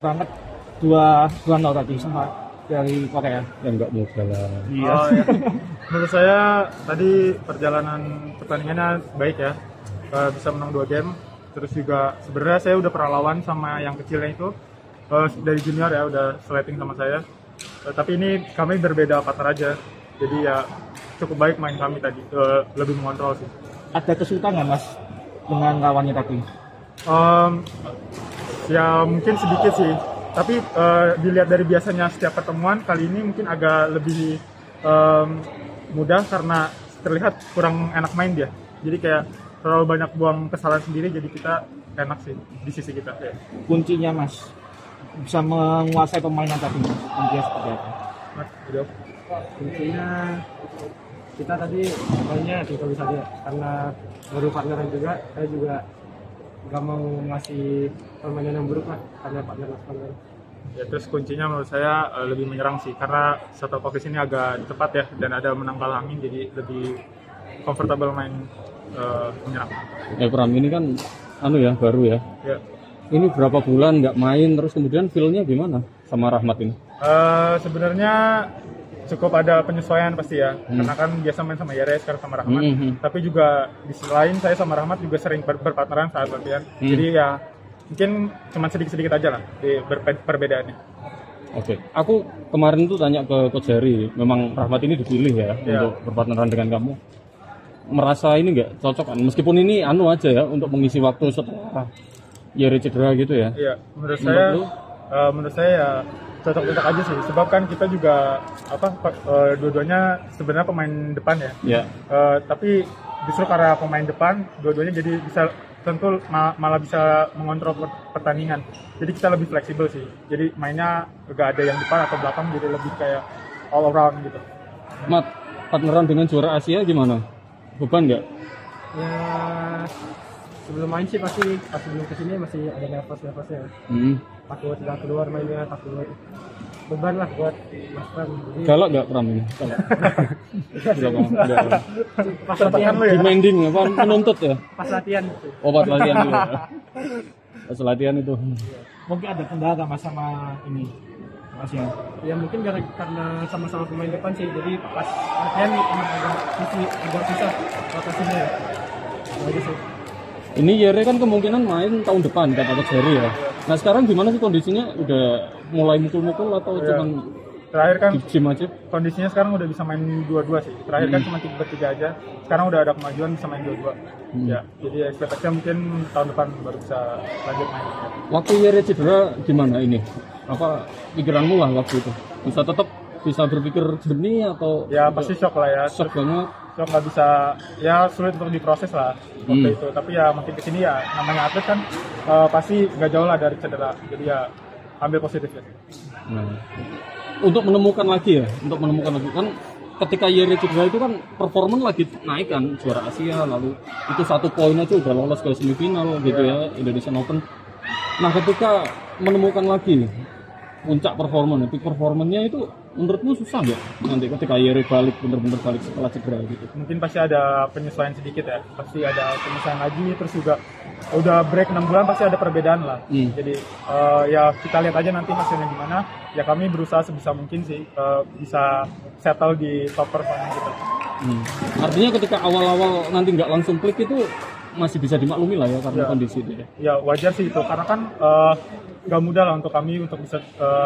banget 2-0 tadi sama dari Korea. Ya nggak mudah lah. Iya. Oh, ya. Menurut saya tadi perjalanan pertandingannya baik ya. Bisa menang 2 game. Terus juga sebenarnya saya udah pernah lawan sama yang kecilnya itu dari junior ya, udah slating sama saya. Tapi ini kami berbeda partner aja. Jadi ya cukup baik main kami tadi, lebih mengontrol sih. Ada kesulitan nggak Mas dengan lawannya tadi? Ya mungkin sedikit sih. Tapi dilihat dari biasanya setiap pertemuan, kali ini mungkin agak lebih mudah karena terlihat kurang enak main dia. Jadi kayak terlalu banyak buang kesalahan sendiri, jadi kita enak sih di sisi kita. Ya. Kuncinya Mas bisa menguasai permainan tadi Mas. Kuncinya seperti apa? Mas, jawab. Kuncinya kita tadi mainnya improvis saja karena baru partneran juga, saya juga nggak mau ngasih permainan yang buruk lah karena partner. Ya, terus kuncinya menurut saya lebih menyerang sih, karena shuttle cock ini agak cepat ya dan ada menang kalah angin, jadi lebih comfortable main menyerang. Pram ini kan baru ya. Ya. Ini berapa bulan nggak main, terus kemudian feel-nya gimana sama Rahmat ini? Sebenarnya cukup ada penyesuaian pasti ya, karena kan biasa main sama Yere, sekarang sama Rahmat. Tapi juga di sisi lain saya sama Rahmat juga sering berpartneran saat latihan. Jadi ya mungkin cuma sedikit-sedikit aja lah di perbedaannya. Oke, aku kemarin tuh tanya ke Coach Heri, memang Rahmat ini dipilih ya untuk berpartneran dengan kamu. Merasa ini nggak cocok kan? Meskipun ini aja ya untuk mengisi waktu setelah Yeri cedera gitu ya. Iya, menurut saya ya cocok-cocok aja sih, sebab kan kita juga dua-duanya sebenarnya pemain depan ya. Iya. Tapi justru karena pemain depan, dua-duanya jadi bisa tentu malah bisa mengontrol pertandingan. Jadi kita lebih fleksibel sih. Jadi mainnya gak ada yang depan atau belakang, jadi lebih kayak all around gitu. Mat, partneran dengan juara Asia gimana? Beban nggak? Ya sebelum main sih pasti pas sebelum kesini masih ada nervous-nervousnya. Takut nggak keluar mainnya, takut beban lah buat Mas Pram. Galak nggak Pram ini? Enggak. Pas latihan lu ya? Demanding apa? Menuntut ya? Pas latihan. Pas latihan dulu ya? Pas latihan itu. Mungkin ada kendala Mas sama ini Mas ya? Ya mungkin karena sama-sama pemain depan sih, jadi pas latihan agak susah rotasinya ya. Gitu sih. Ini Yere kan kemungkinan main tahun depan kata Coach Heri ya. Nah sekarang gimana sih kondisinya? Udah mulai mukul-mukul atau cuman terakhir kan di gym aja? Kondisinya sekarang udah bisa main dua-dua sih. Terakhir kan cuma 3 aja. Sekarang udah ada kemajuan bisa main dua-dua. Ya, jadi ekspektasinya mungkin tahun depan baru bisa lanjut main. Ya. Waktu Yere cedera gimana ini? Apa pikiranmu lah waktu itu? Bisa berpikir jernih atau? Ya pasti shock lah ya. Shock banget. Shock nggak bisa, ya sulit untuk diproses lah waktu itu. Tapi ya makin kesini ya namanya atlet kan pasti nggak jauh lah dari cedera. Jadi ya ambil positifnya. Nah, untuk menemukan lagi kan ketika Yeri cedera itu kan performa lagi naik kan, juara Asia, lalu itu 1 poin aja udah lolos ke semifinal gitu ya, Indonesian Open. Nah ketika menemukan lagi puncak peak performanya itu menurutmu susah nggak nanti ketika Yeri bener-bener balik setelah cedera gitu? Mungkin pasti ada penyesuaian sedikit ya, pasti ada penyesuaian lagi, terus juga udah break 6 bulan pasti ada perbedaan lah. Jadi ya kita lihat aja nanti hasilnya gimana. Ya kami berusaha sebisa mungkin sih bisa settle di top performance kita. Artinya ketika awal-awal nanti nggak langsung klik itu masih bisa dimaklumi lah ya karena kondisi itu ya? Ya wajar sih itu, karena kan gak mudah lah untuk kami untuk bisa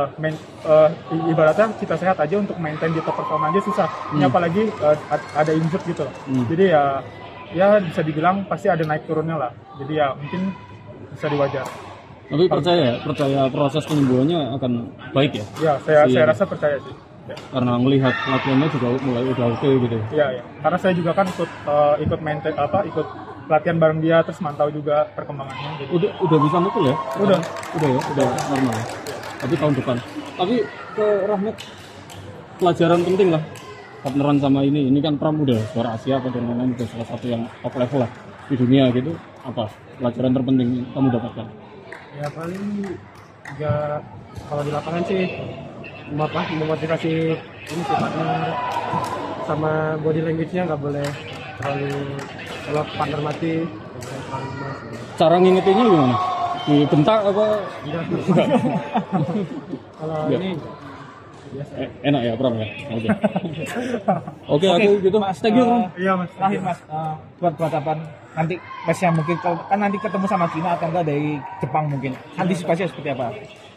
ibaratnya kita sehat aja untuk maintain di top performa aja susah. Ini apalagi ada injured gitu. Jadi ya bisa dibilang pasti ada naik turunnya lah. Jadi ya mungkin bisa diwajar. Tapi percaya proses penyembuhannya akan baik ya? Ya, saya rasa percaya sih. Ya. Karena melihat latihannya juga mulai udah oke gitu. Iya. Karena saya juga kan ikut maintain ikut latihan bareng dia, terus mantau juga perkembangannya. Jadi. Udah bisa mukul ya? Udah normal. Ya. Tapi tahun depan. Tapi ke Rahmat, pelajaran penting lah partneran sama ini kan Pram udah juara Asia apa dan lain-lain, udah salah satu yang top level lah di dunia gitu. Apa pelajaran terpenting kamu dapatkan? Ya paling juga kalau di lapangan sih memotivasi ini sih partner, sama body language-nya nggak boleh terlalu, kalau partner mati cara ngingetinnya gimana? Dibentak apa? Enggak. Kalau Iya. ini Enak ya, Pram ya. Oke, aku gitu. Mas, Thank you, Pram. Iya mas. Terakhir Mas, buat perhadapan nanti match-nya mungkin kan nanti ketemu sama Cina atau enggak dari Jepang mungkin. Antisipasinya seperti apa?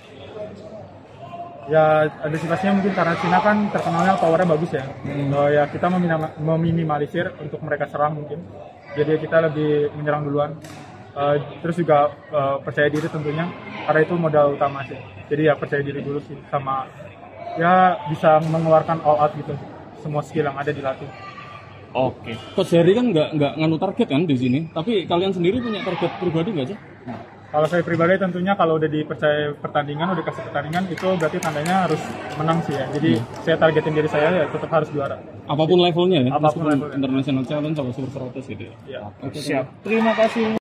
Ya antisipasinya mungkin karena Cina kan terkenalnya powernya bagus ya. Ya kita meminimalisir untuk mereka serang mungkin. Jadi kita lebih menyerang duluan. Terus juga percaya diri tentunya karena itu modal utama sih. Jadi ya percaya diri dulu sih sama ya bisa mengeluarkan all out gitu semua skill yang ada di latih. Oke. Coach Heri kan nggak nganu target kan di sini. Tapi kalian sendiri punya target pribadi nggak sih? Kalau saya pribadi tentunya kalau udah dipercaya pertandingan, udah kasih pertandingan itu berarti tandanya harus menang sih ya. Jadi saya targetin diri saya ya tetap harus juara. Apapun levelnya ya. Apapun meskipun levelnya. International Challenge atau Super 100 gitu ya. Ya. Oke, Siap. Terima kasih.